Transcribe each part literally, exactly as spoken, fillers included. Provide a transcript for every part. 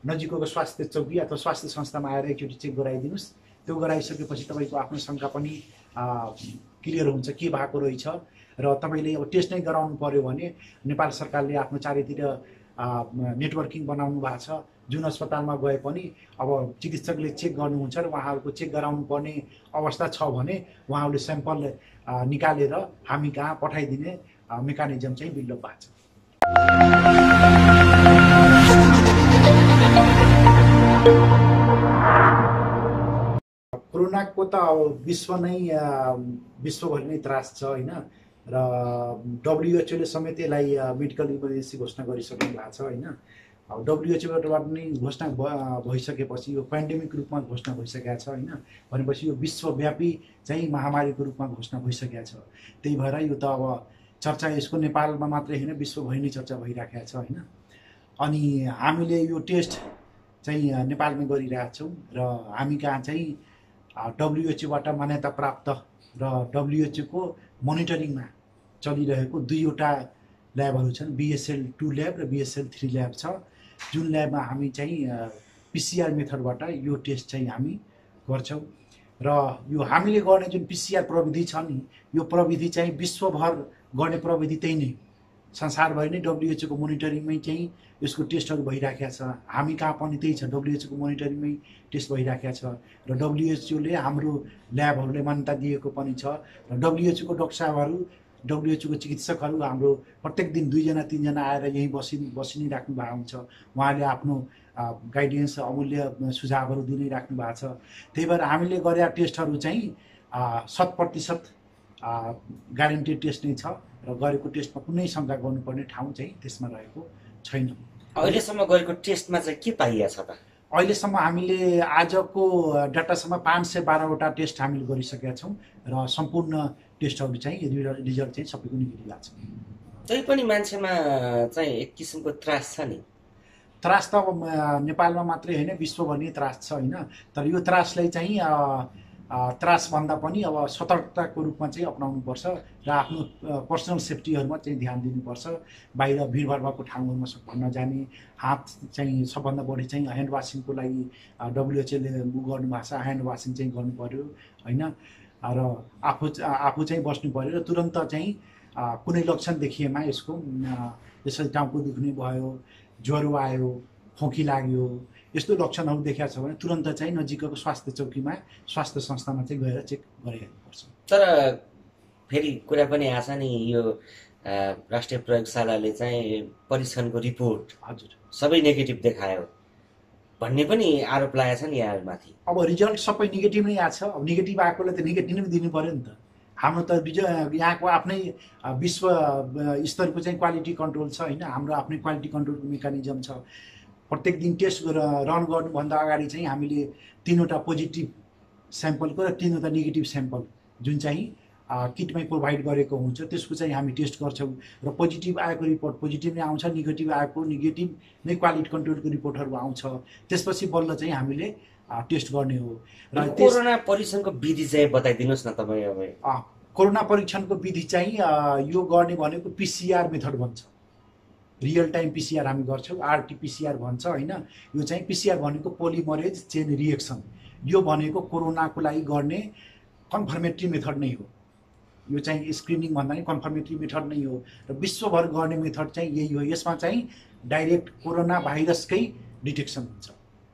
नजिकको स्वास्थ्य चौकी अथवा स्वास्थ्य संस्थामा आएर एकचोटि चेक गराइदिनुहोस्। त्यो गराइसकेपछि तपाईँको आफ्नो शङ्का पनि क्लियर हुन्छ के भएको रहेछ र तपाईँले अब टेस्ट नै गराउनु पर्यो भने नेपाल सरकारले आफ्नो चारैतिर नेटवर्किङ बनाउनु भएको छ। जुन अस्पतालमा गए पनि अब चिकित्सकले चेक गर्नुहुन्छ र उहाँहरूको चेक गराउनु पर्ने अवस्था छ भने उहाँहरूले स्याम्पल निकालेर हामी कहाँ पठाइदिने मेकानिजम चाहिँ डेभलप भएको छ। कोरोनाको त अब विश्व नै विश्वभरि नै त्रास छ होइन र डब्ल्युएचओले समेत यसलाई मेडिकल इमर्जेन्सी घोषणा गरिसक्नु भएको छ होइन। अब डब्ल्युएचओबाट नै घोषणा भइसकेपछि यो पेन्डेमिक रूपमा घोषणा भइसकेको छ होइन। भनेपछि यो विश्वव्यापी चाहिँ महामारीको रूपमा घोषणा भइसकेको छ। त्यही भएर यो त अब चर्चा यसको नेपालमा मात्रै होइन विश्वभरि नै चर्चा भइराखेको छ होइन। अनि हामीले यो टेस्ट चाहिँ नेपालमै गरिरहेका छौँ र हामी कहाँ चाहिँ डब्ल्युएचओबाट मान्यता प्राप्त र डब्ल्युएचओको मोनिटरिङमा चलिरहेको दुईवटा ल्याबहरू छन्। बिएसएल टू ल्याब र बिएसएल थ्री ल्याब छ। जुन ल्याबमा हामी चाहिँ पिसिआर मेथडबाट यो टेस्ट चाहिँ हामी गर्छौँ र यो हामीले गर्ने जुन पिसिआर प्रविधि छ नि यो प्रविधि चाहिँ विश्वभर गर्ने प्रविधि त्यही नै संसारभरि नै डब्ल्युएचओको मोनिटरिङमै चाहिँ यसको टेस्टहरू भइराखेको छ। हामी कहाँ पनि त्यही छ, डब्ल्युएचओको मोनिटरिङमै टेस्ट भइराखेको छ र डब्ल्युएचओले हाम्रो ल्याबहरूलाई मान्यता दिएको पनि छ र डब्ल्युएचओको डाक्टर साहबहरू डब्ल्युएचओको चिकित्सकहरू हाम्रो प्रत्येक दिन दुईजना तिनजना आएर यहीँ बसि बसि नै राख्नु भएको हुन्छ। उहाँले आफ्नो गाइडेन्स अमूल्य सुझावहरू दिनै राख्नु भएको छ। त्यही भएर हामीले गरेका टेस्टहरू चाहिँ शत प्रतिशत ग्यारेन्टेड टेस्ट नै छ र गरेको टेस्टमा कुनै शङ्का गर्नुपर्ने ठाउँ चाहिँ त्यसमा रहेको छैन। अहिलेसम्म गरेको टेस्टमा चाहिँ के पाइएको छ त? अहिलेसम्म हामीले आजको डाटासम्म पाँच सय बाह्रवटा टेस्ट हामीले गरिसकेका छौँ र सम्पूर्ण टेस्टहरू चाहिँ रिजल्ट चाहिँ सबैको नेगेटिभ आएको छ। तै पनि मान्छेमा चाहिँ एक किसिमको त्रास छ नि। त्रास त अब नेपालमा मात्रै होइन विश्वभरि नै त्रास छ होइन। तर यो त्रासलाई चाहिँ त्रास भन्दा पनि अब सतर्कताको रूपमा चाहिँ अपनाउनुपर्छ र आफ्नो पर्सनल सेफ्टीहरूमा चाहिँ ध्यान दिनुपर्छ। बाहिर भिडभाड भएको ठाउँहरूमा भन्न जाने, हात चाहिँ सबभन्दा बढी चाहिँ ह्यान्ड वासिङको लागि डब्ल्युएचओले गर्नुभएको छ, ह्यान्ड वासिङ चाहिँ गर्नु पर्यो होइन। र आफू आफू चाहिँ बस्नु पर्यो र तुरन्त चाहिँ कुनै लक्षण देखिएमा यसको यसरी टाउको दुख्ने भयो, ज्वरो आयो, खोकी लाग्यो, यस्तो लक्षणहरू देखाएको छ भने तुरन्त चाहिँ नजिकको स्वास्थ्य चौकीमा स्वास्थ्य संस्थामा चाहिँ गएर चेक गरिहाल्नुपर्छ। तर फेरि कुरा पनि आछ नि यो राष्ट्रिय प्रयोगशालाले चाहिँ परीक्षणको रिपोर्ट हजुर सबै नेगेटिभ देखायो भन्ने पनि आरोप लागेको छ नि यहाँमाथि। अब रिजल्ट सबै नेगेटिभ नै आएको छ। अब नेगेटिभ आएकोले त नेगेटिभ नै दिनु पर्यो नि त। हाम्रो त यहाँको आफ्नै विश्व स्तरको चाहिँ क्वालिटी कन्ट्रोल छ होइन। हाम्रो आफ्नै क्वालिटी कन्ट्रोलको मेकानिजम छ। प्रत्येक दिन टेस्ट रन गर्नुभन्दा अगाडि चाहिँ हामीले तिनवटा पोजिटिभ स्याम्पलको र तिनवटा नेगेटिभ स्याम्पल जुन चाहिँ किटमै प्रोभाइड गरेको हुन्छ त्यसको चाहिँ हामी टेस्ट गर्छौँ र पोजिटिभ आएको रिपोर्ट पोजिटिभ नै आउँछ, नेगेटिभ आएको नेगेटिभ नै क्वालिटी कन्ट्रोलको रिपोर्टहरू आउँछ। त्यसपछि बल्ल चाहिँ हामीले टेस्ट गर्ने हो। र कोरोना परीक्षणको विधि चाहिँ बताइदिनुहोस् न तपाईँ। अब कोरोना परीक्षणको विधि चाहिँ यो गर्ने भनेको पिसिआर मेथड भन्छ। रियल टाइम पिसिआर हामी गर्छौँ, आरटिपिसिआर भन्छ होइन। यो चाहिँ पिसिआर भनेको पोलिमरेज चेन रिएक्सन। यो भनेको कोरोनाको लागि गर्ने कन्फर्मेट्री मेथड नै हो। यो चाहिँ स्क्रिनिङ भन्दा नि कन्फर्मेट्री मेथड नै हो र विश्वभर गर्ने मेथड चाहिँ यही हो। यसमा चाहिँ डाइरेक्ट कोरोना भाइरसकै डिटेक्सन हुन्छ।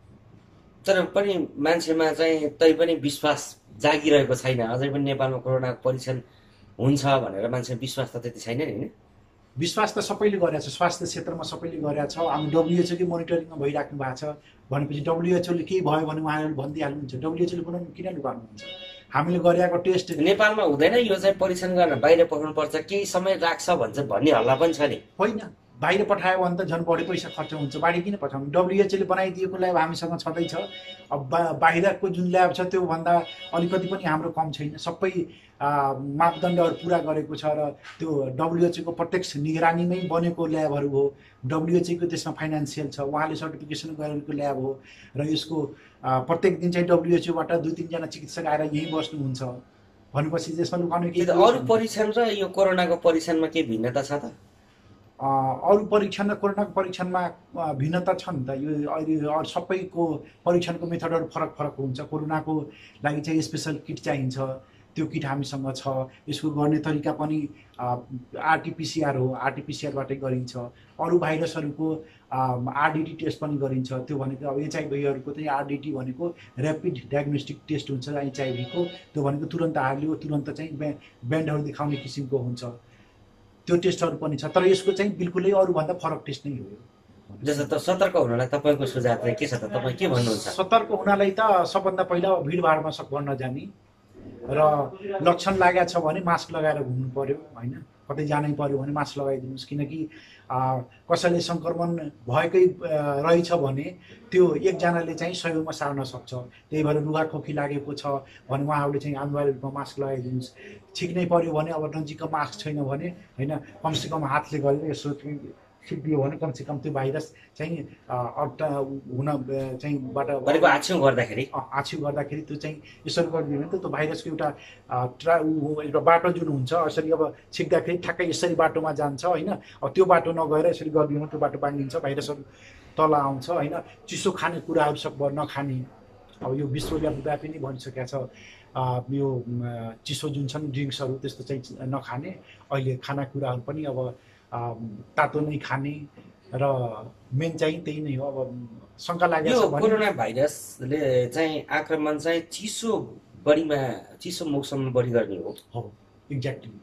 तर पनि मान्छेमा चाहिँ तै पनि विश्वास जागिरहेको छैन। अझै पनि नेपालमा कोरोनाको परीक्षण हुन्छ भनेर मान्छे विश्वास त त्यति छैन नि। विश्वास त सबैले गरेको छ, स्वास्थ्य क्षेत्रमा सबैले गरेको छ। हामी डब्ल्युएचओकै मोनिटरिङमा भइराख्नु भएको छ भनेपछि डब्ल्युएचओले केही भयो भने उहाँहरूले भनिदिइहाल्नुहुन्छ। डब्ल्युएचओले बनाउनु किन लुकाउनुहुन्छ? हामीले गरेको टेस्ट नेपालमा हुँदैन यो चाहिँ परीक्षण गर्न बाहिर पठाउनुपर्छ, केही समय लाग्छ भन्छ भन्ने हल्ला पनि छ नि। होइन, बाहिर पठायो भने त झन् बढी पैसा खर्च हुन्छ। बाहिर किन पठाउनु? डब्ल्युएचओले बनाइदिएको ल्याब हामीसँग छँदैछ। अब बा बाहिरको जुन ल्याब छ त्योभन्दा अलिकति पनि हाम्रो कम छैन। सबै मापदण्डहरू पुरा गरेको छ र त्यो डब्ल्युएचओको प्रत्यक्ष निगरानीमै बनेको ल्याबहरू हो। डब्ल्युएचओको त्यसमा फाइनेन्सियल छ, उहाँले सर्टिफिकेसन गरेको ल्याब हो र यसको प्रत्येक दिन चाहिँ डब्ल्युएचओबाट दुई तिनजना चिकित्सक आएर यहीँ बस्नुहुन्छ भनेपछि त्यसमा लुकाउने के? अरू परीक्षण र यो कोरोनाको परीक्षणमा के भिन्नता छ त? अरू परीक्षण र कोरोनाको परीक्षणमा भिन्नता छ नि त। यो अहिले अरू सबैको परीक्षणको मेथडहरू फरक फरक हुन्छ। कोरोनाको लागि चाहिँ स्पेसल किट चाहिन्छ, त्यो किट हामीसँग छ। यसको गर्ने तरिका पनि आरटिपिसिआर हो, आरटिपिसिआरबाटै गरिन्छ। अरू भाइरसहरूको आरडिटी टेस्ट पनि गरिन्छ। त्यो भनेको अब एचआइभीहरूको चाहिँ आरडिटी भनेको ऱ्यापिड डायग्नोस्टिक टेस्ट हुन्छ एचआइभीको। त्यो भनेको तुरन्त हालियो तुरन्त चाहिँ ब्या ब्यान्डहरू देखाउने किसिमको हुन्छ, त्यो टेस्टहरू पनि छ। तर यसको चाहिँ बिल्कुलै अरूभन्दा फरक टेस्ट नै हो। जस्तो त सतर्क हुनलाई तपाईँको सुझाव चाहिँ के छ त? तपाईँ के भन्नुहुन्छ? सतर्क हुनलाई त सबभन्दा पहिला भिडभाडमा सकभर नजाने र लक्षण लागेको छ भने मास्क लगाएर घुम्नु पर्यो होइन। कतै जानै पर्यो भने मास्क लगाइदिनुहोस्, किनकि कसैले सङ्क्रमण भएकै रहेछ भने त्यो एकजनाले चाहिँ सयौँमा सार्न सक्छ। त्यही भएर रुघाखोकी लागेको छ भने उहाँहरूले चाहिँ अनिवार्य रूपमा मास्क लगाइदिनुहोस्। ठिक नै पर्यो भने अब नजिकको मास्क छैन भने होइन, कमसेकम हातले गरेर यसो छिपिदियो भने कमसेकम त्यो भाइरस चाहिँ अट्टा हुन चाहिँ बाट आछ्यौँ गर्दाखेरि आछ्यौँ गर्दाखेरि त्यो चाहिँ यसरी गरिदियो भने त त्यो भाइरसको एउटा ट्रा एउटा बाटो जुन हुन्छ यसरी अब छिक्दाखेरि ठ्याक्कै यसरी बाटोमा जान्छ होइन। अब त्यो बाटो नगएर यसरी गरिदियो भने त्यो बाटो बाँडिन्छ, भाइरसहरू तल आउँछ होइन। चिसो खाने कुराहरू सब नखाने, अब यो विश्वव्यापी नै भनिसकेको छ। यो चिसो जुन छन् ड्रिङ्क्सहरू त्यस्तो चाहिँ नखाने। अहिले खानाकुराहरू पनि अब तातो नै खाने र मेन चाहिँ त्यही नै हो। अब शङ्का लागेको छ भने कोरोना भाइरसले चाहिँ आक्रमण चाहिँ चिसो बढीमा चिसो मौसममा बढी गर्ने हो। हो एक्ज्याक्टली।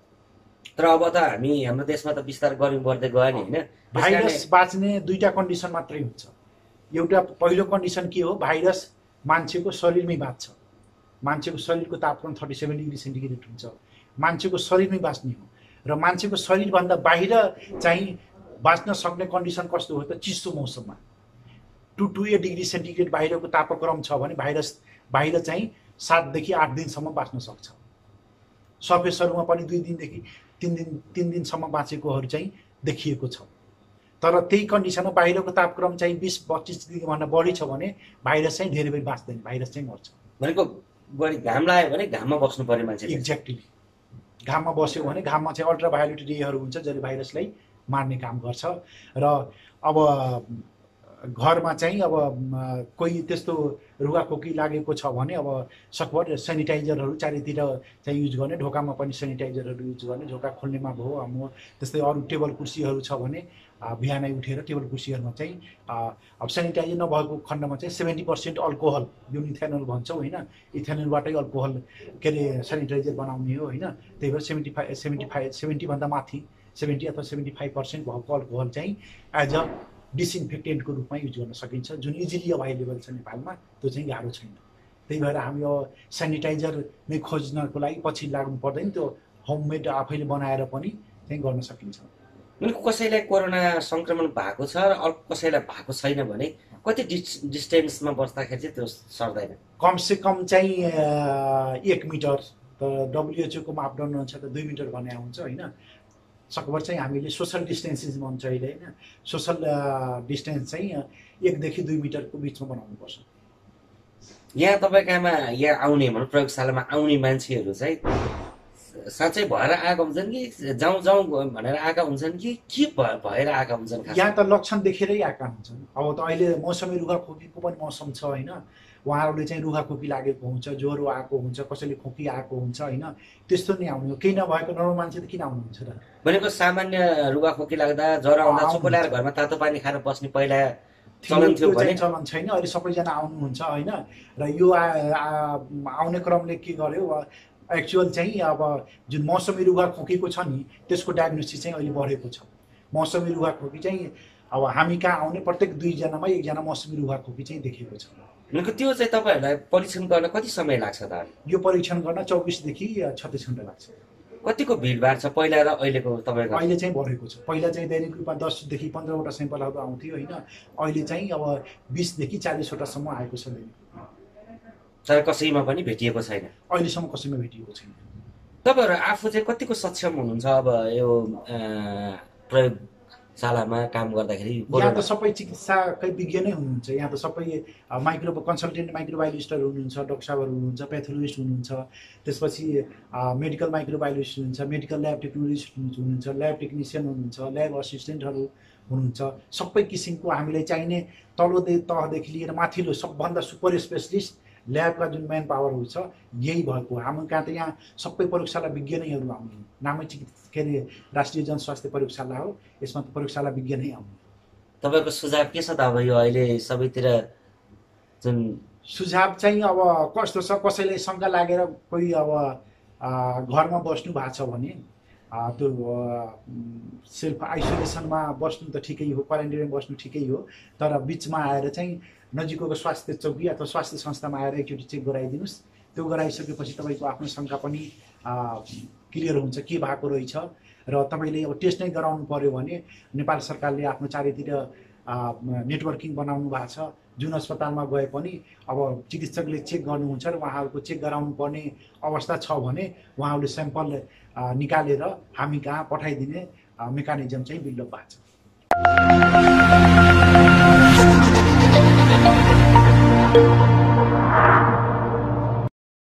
तर अब त हामी हाम्रो देशमा त बिस्तारै गर्मी बढ्दै गयो नि होइन। भाइरस बाँच्ने दुईवटा कन्डिसन मात्रै हुन्छ। एउटा पहिलो कन्डिसन के हो, भाइरस मान्छेको शरीरमै बाँच्छ। मान्छेको शरीरको तापक्रम थर्टी सेभेन डिग्री सेन्टिग्रेड हुन्छ, मान्छेको शरीरमै बाँच्ने हो। र मान्छेको शरीरभन्दा बाहिर चाहिँ बाँच्न सक्ने कन्डिसन कस्तो हो त, चिसो मौसममा two to eight degree centigrade बाहिरको तापक्रम छ भने भाइरस बाहिर चाहिँ सातदेखि आठ दिनसम्म बाँच्न सक्छ। सर्फेसहरूमा पनि दुई दिनदेखि तिन दिन तिन दिनसम्म बाँचेकोहरू चाहिँ देखिएको छ। तर त्यही कन्डिसनमा बाहिरको तापक्रम चाहिँ बिस पच्चिस डिग्रीभन्दा बढी छ भने भाइरस चाहिँ धेरै बेर बाँच्दैन, भाइरस चाहिँ मर्छ। भनेको बढी घाम लाग्यो भने घाममा बस्नु पर्यो मान्छे। एक्ज्याक्टली। घाममा बस्यो भने घाममा चाहिँ अल्ट्राभायोलेट रेहरू हुन्छ जसले भाइरसलाई मार्ने काम गर्छ। र अब घरमा चाहिँ अब कोही त्यस्तो रुगाखोकी लागेको छ भने अब सकभर सेनिटाइजरहरू चारैतिर चाहिँ युज गर्ने, ढोकामा पनि सेनिटाइजरहरू युज गर्ने। ढोका खोल्नेमा भयो हाम्रो त्यस्तै अरू टेबल कुर्सीहरू छ भने बिहानै उठेर टेबल कुर्सीहरूमा चाहिँ अब सेनिटाइजर नभएको खण्डमा चाहिँ सेभेन्टी पर्सेन्ट अल्कोहल जुन इथेनोल भन्छौँ होइन, इथेनोलबाटै अल्कोहल के अरे सेनिटाइजर बनाउने हो होइन। त्यही भएर सेभेन्टी फाइभ सेभेन्टी फाइभ सेभेन्टीभन्दा माथि सेभेन्टी अथवा सेभेन्टी फाइभ पर्सेन्ट भएको अल्कोहल चाहिँ एज अ डिसइन्फेक्टेन्टको रूपमा युज गर्न सकिन्छ, जुन इजिली अभाइलेबल छ नेपालमा। त्यो चाहिँ गाह्रो छैन। त्यही भएर हामी अब सेनिटाइजर नै खोज्नको लागि पछि लाग्नु पर्दैन, त्यो होममेड आफैले बनाएर पनि चाहिँ गर्न सकिन्छ। कसैलाई कोरोना सङ्क्रमण भएको छ र अर्को कसैलाई भएको छैन भने कति डिस् डिस्टेन्समा बस्दाखेरि चाहिँ त्यो सर्दैन? कमसेकम चाहिँ एक मिटर, त डब्लुएचओको मापदण्ड अनुसार त दुई मिटर भने हुन्छ होइन। सकभर चाहिँ हामीले सोसल डिस्टेन्सेस भन्छ अहिले होइन। सोसल डिस्टेन्स चाहिँ एकदेखि दुई मिटरको बिचमा बनाउनुपर्छ। यहाँ तपाईँकामा यहाँ आउने भनौँ प्रयोगशालामा आउने मान्छेहरू चाहिँ साँच्चै भएर आएका हुन्छन् कि जाउँ जाउँ भनेर आएका हुन्छन् कि के भएर आएका हुन्छन्? यहाँ त लक्षण देखेरै आएका हुन्छन्। अब त अहिले मौसमी रुघाखोकीको पनि मौसम छ होइन। उहाँहरूले चाहिँ रुघाखोकी लागेको हुन्छ, ज्वरो आएको हुन्छ, कसैले खोकी आएको हुन्छ होइन। त्यस्तो नै आउने हो। केही नभएको नर्मल मान्छे त किन आउनुहुन्छ र? भनेको सामान्य रुघाखोकी लाग्दा ज्वरो आउँदा चुप ल्याएर घरमा तातो पानी खाएर बस्ने पहिला चलन थियो भने चलन छैन। अहिले सबैजना आउनुहुन्छ होइन। र यो आउने क्रमले के गर्यो, एक्चुअल चाहिँ अब जुन मौसमी रुघाखोकीको छ नि त्यसको डायग्नोसिस चाहिँ अहिले बढेको छ। मौसमी रुघाखोकी चाहिँ अब हामी कहाँ आउने प्रत्येक दुईजनामा एकजना मौसमी रुघाखोकी चाहिँ देखेको छ। भनेको त्यो चाहिँ तपाईँहरूलाई परीक्षण गर्न कति समय लाग्छ त? यो परीक्षण गर्न चौबिसदेखि छत्तिस घन्टा लाग्छ। कतिको भिडभाड छ पहिला र अहिलेको तपाईँको? अहिले चाहिँ बढेको छ। पहिला चाहिँ दैनिक रूपमा दसदेखि पन्ध्रवटा सेम्पलहरू आउँथ्यो होइन। अहिले चाहिँ अब बिसदेखि चालिसवटासम्म आएको छ दैनिक। तर कसैमा पनि भेटिएको छैन अहिलेसम्म, कसैमा भेटिएको छैन। तपाईँहरू आफू चाहिँ कतिको सक्षम हुनुहुन्छ अब यो प्रयोग शालामा काम गर्दाखेरि यहाँ त सबै चिकित्साकै विज्ञ नै हुनुहुन्छ। यहाँ त सबै माइक्रो कन्सल्टेन्ट माइक्रोबायोलोजिस्टहरू हुनुहुन्छ, डक्टर साहबहरू हुनुहुन्छ, प्याथोलोजिस्ट हुनुहुन्छ, त्यसपछि मेडिकल माइक्रोबायोलोजिस्ट हुनुहुन्छ, मेडिकल ल्याब टेक्नोलोजिस्ट हुनुहुन्छ, ल्याब टेक्निसियन हुनुहुन्छ, ल्याब असिस्टेन्टहरू हुनुहुन्छ। सबै किसिमको हामीलाई चाहिने तल्लो तहदेखि लिएर माथिल्लो सबभन्दा सुपर स्पेसलिस्ट ल्याबका जुन म्यान पावरहरू छ यही भएको। हाम्रो कहाँ त यहाँ सबै प्रयोगशाला विज्ञ नैहरू आउने, नामै चिकित्सा के अरे राष्ट्रिय जनस्वास्थ्य प्रयोगशाला हो, यसमा त प्रयोगशाला विज्ञ नै आउने। तपाईँको सुझाव के छ त अब यो अहिले सबैतिर जुन सुझाव चाहिँ अब कस्तो छ, कसैलाई शङ्का लागेर कोही अब घरमा बस्नु भएको छ भने त्यो सेल्फ आइसोलेसनमा बस्नु त ठिकै हो, क्वारेन्टाइनमा बस्नु ठिकै हो, तर बिचमा आएर चाहिँ नजिकको स्वास्थ्य चौकी अथवा स्वास्थ्य संस्थामा आएर एकचोटि चेक गराइदिनुहोस्। त्यो गराइसकेपछि तपाईँको आफ्नो शङ्का पनि क्लियर हुन्छ के भएको रहेछ। र तपाईँले अब टेस्ट नै गराउनु पर्यो भने नेपाल सरकारले आफ्नो चारैतिर नेटवर्किङ बनाउनु भएको छ। जुन अस्पतालमा गए पनि अब चिकित्सकले चेक गर्नुहुन्छ र उहाँहरूको चेक गराउनु पर्ने अवस्था छ भने उहाँहरूले स्याम्पल निकालेर हामी कहाँ पठाइदिने मेकानिजम चाहिँ डेभलप भएको छ।